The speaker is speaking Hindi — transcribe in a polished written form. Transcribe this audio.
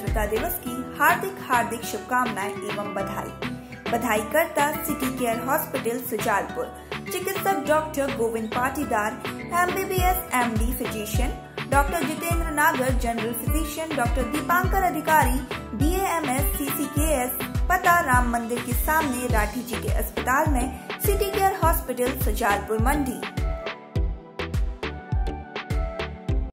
स्वतंत्रता दिवस की हार्दिक शुभकामनाएं एवं बधाई करता सिटी केयर हॉस्पिटल सुजालपुर चिकित्सक doctor Govind Patidar, MBBS MD physician, doctor Jitendra Nagar general physician, doctor Dipankar अधिकारी BAMS CCKS, पता राम मंदिर के सामने राठी जी के अस्पताल में, सिटी केयर हॉस्पिटल सुजालपुर मंडी।